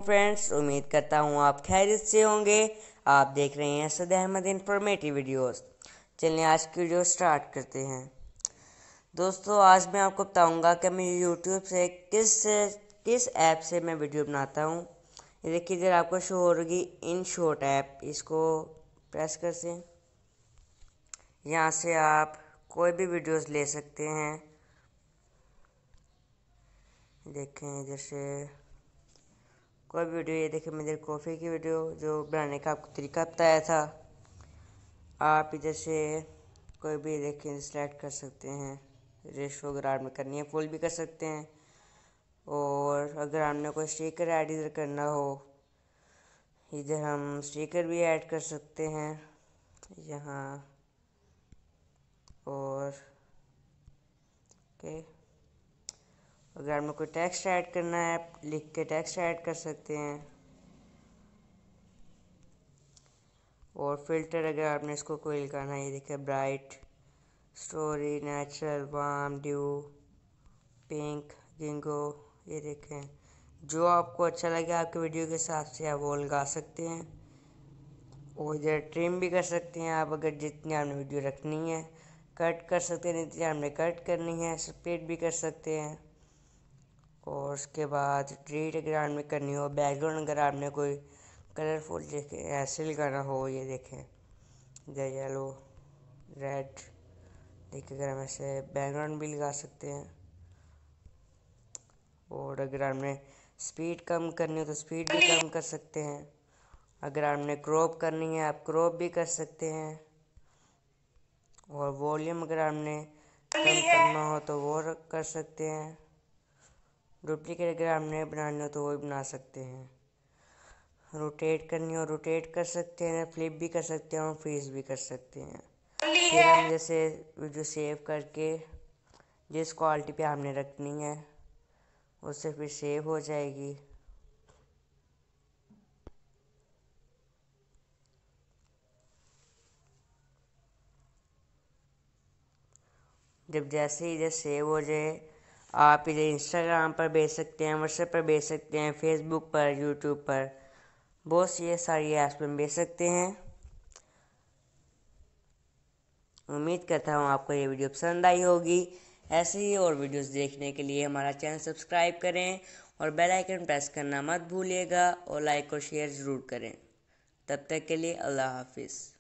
Friends, उम्मीद करता हूँ आप खैरियत से होंगे। आप देख रहे हैं सद अहमद इंफॉर्मेटिव वीडियोस। चलिए आज की वीडियो स्टार्ट करते हैं। दोस्तों, आज मैं आपको बताऊंगा कि मैं यूट्यूब से किस ऐप से मैं वीडियो बनाता हूँ। ये देखिए, इधर आपको शो हो रही InShot ऐप, इसको प्रेस कर से यहाँ से आप कोई भी वीडियोस ले सकते हैं। देखें इधर से कोई भी वीडियो, ये देखिए मेरे कॉफ़ी की वीडियो जो बनाने का आपको तरीका बताया था। आप इधर से कोई भी देखिए सिलेक्ट कर सकते हैं। रेशो अगर आपने करनी है फुल भी कर सकते हैं, और अगर आपने कोई स्टिकर ऐड इधर करना हो, इधर हम स्टिकर भी ऐड कर सकते हैं यहाँ। और ओके, अगर आपने कोई टेक्स्ट ऐड करना है, आप लिख के टेक्स्ट ऐड कर सकते हैं। और फिल्टर अगर आपने इसको कोई लगाना है, ये देखिए bright, story, natural, warm, dew, pink, जिंगो, ये देखें जो आपको अच्छा लगे आपके वीडियो के हिसाब से आप वो लगा सकते हैं। और इधर ट्रिम भी कर सकते हैं आप, अगर जितनी आपने वीडियो रखनी है। कट कर सकते हैं, जितनी आपने कट करनी है। स्प्लिट भी कर सकते हैं। और उसके बाद डिलीट अगर आपने करनी हो, बैकग्राउंड अगर आपने कोई कलरफुल देखे ऐसे लगाना हो, ये देखें इधर येलो, रेड, देखिए अगर हम ऐसे बैकग्राउंड भी लगा सकते हैं। और अगर आपने स्पीड कम करनी हो तो स्पीड भी कम कर सकते हैं। अगर आपने क्रॉप करनी है आप क्रॉप भी कर सकते हैं। और वॉल्यूम अगर आपने कम करना हो तो वो कर सकते हैं। डुप्लीकेट अगर आपने बनानी हो तो वो भी बना सकते हैं। रोटेट करनी हो रोटेट कर सकते हैं, फ्लिप भी कर सकते हैं और फ्रीज भी कर सकते हैं। फिर हम जैसे वीडियो सेव करके जिस क्वालिटी पे आपने रखनी है उससे फिर सेव हो जाएगी। जब जैसे ही इधर सेव हो जाए, आप इधर इंस्टाग्राम पर भेज सकते हैं, व्हाट्सएप पर भेज सकते हैं, फेसबुक पर, यूट्यूब पर, बहुत सी सारी ऐप्स पर भेज सकते हैं। उम्मीद करता हूँ आपको ये वीडियो पसंद आई होगी। ऐसे ही और वीडियोस देखने के लिए हमारा चैनल सब्सक्राइब करें और बेल आइकन प्रेस करना मत भूलिएगा, और लाइक और शेयर ज़रूर करें। तब तक के लिए अल्लाह हाफिज़।